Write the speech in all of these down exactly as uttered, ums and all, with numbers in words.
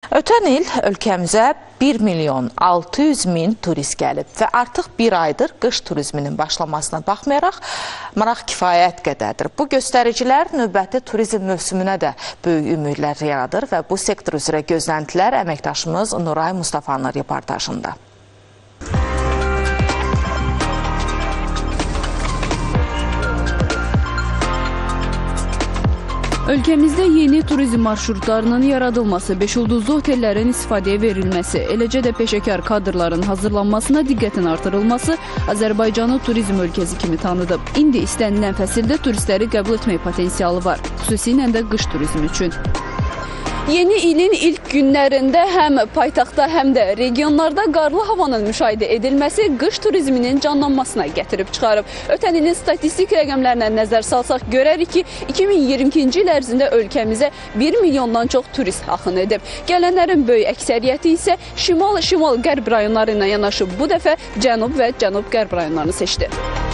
Ötən il ölkəmizə bir milyon altı yüz min turist gəlib və artıq bir aydır qış turizminin başlamasına baxmayaraq maraq kifayət qədərdir. Bu göstəricilər növbəti turizm mövsümünə də böyük ümidlər yaradır və bu sektor üzrə gözləntilər əməkdaşımız Nuray Mustafanın reportajında. Ölkəmizdə yeni turizm marşrutlarının yaradılması, beş ulduzlu otellərin istifadəyə verilməsi, eləcə də peşəkar kadrların hazırlanmasına diqqətin artırılması Azərbaycanı turizm ölkəsi kimi tanıdıb. İndi istənilən fəsildə turistləri qəbul etmək potensialı var, xüsusilə də qış turizmi üçün. Yeni ilin ilk günlərində həm paytaxtda, həm də regionlarda qarlı havanın müşahidə edilməsi qış turizminin canlanmasına gətirib çıxarıb. Ötən ilin statistik rəqəmlərinə nəzər salsaq görərik ki, iki min iyirmi ikinci il ərzində ölkəmizə bir milyondan çox turist axın edib. Gələnlərin böyük əksəriyyəti isə şimal-şimal-qərb rayonları ilə yanaşı bu dəfə cənub və cənub-qərb rayonlarını seçdi.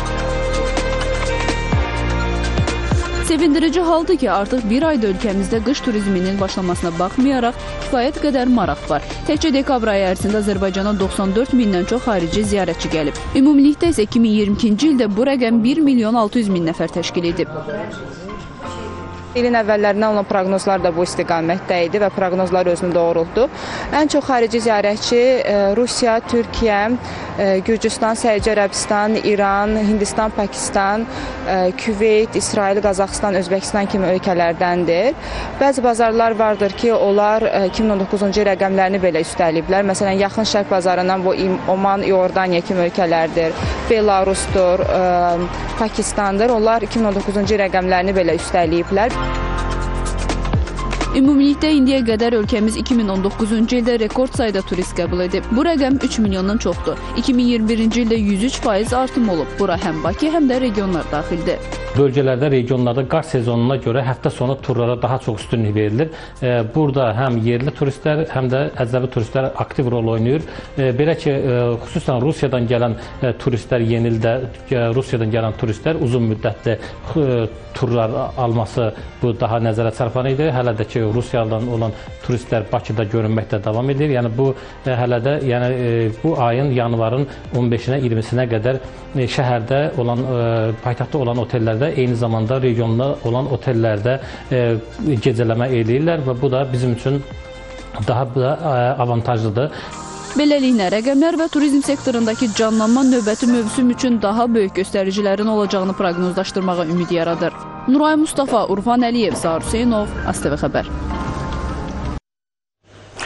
Sevindirici haldır ki, artıq bir ayda ölkəmizdə qış turizminin başlamasına baxmayaraq kifayət qədər maraq var. Təkcə dekabr ayı ərzində Azərbaycana doxsan dörd mindən çox xarici ziyarətçi gəlib. Ümumilikdə isə iki min iyirmi ikinci ildə bu rəqəm bir milyon altı yüz min nəfər təşkil edib. İlin əvvəllərindən olan proqnozlar da bu istiqamətdə idi və proqnozlar özünü doğrultdu. Ən çox xarici ziyarətçi Rusiya, Türkiyə, Gürcüstan, Səudiyyə Ərəbistan, İran, Hindistan, Pakistan, Küveyt, İsrail, Qazaxıstan, Özbəkistan kimi ölkələrdəndir. Bəzi bazarlar vardır ki, onlar iki min on doqquzuncu il rəqəmlərini belə üstəliyiblər. Məsələn, Yaxın Şərq bazarından bu Oman, Iordaniya kimi ölkələrdir, Belarusdur, Pakistandır. Onlar iki min on doqquzuncu il rəqəmlərini belə üstəliyiblər. Ümumilikdə indiyə qədər ölkəmiz iki min on doqquzuncu ildə rekord sayda turist qəbul edib. Bu rəqəm üç milyondan çoxdur. iki min iyirmi birinci ildə yüz üç faiz artım olub. Bura həm Bakı, həm də regionlar daxildir. Bölgələrdə, regionlarda qar sezonuna görə həftə sonu turlara daha çox üstünlük verilir. Burada həm yerli turistlər, həm də əcnəbi turistlər aktiv rol oynayır. Belə ki, xüsusən Rusiyadan gələn turistlər, yeni ildə Rusiyadan gələn turistlər uzun müddətli turlar alması bu daha nəzərə çarpan idi. Hələ də ki, Rusiyadan olan turistlər Bakıda görünməkdə davam edir. Yəni bu hələ də yəni bu ayın yanvarın on beşinə iyirmisinə qədər şəhərdə olan, paytaxtda olan otellərdə, eyni zamanda regionda olan otellərdə gecələmə eləyirlər və bu da bizim üçün daha da avantajlıdır. Beləliklə, rəqəmlər və turizm sektorundakı canlanma növbəti mövsüm üçün daha böyük göstəricilərin olacağını proqnozlaşdırmağa ümid yaradır. Nuray Mustafa, Urfan Əliyev, Sağır Hüseynov, ASTV Xəbər.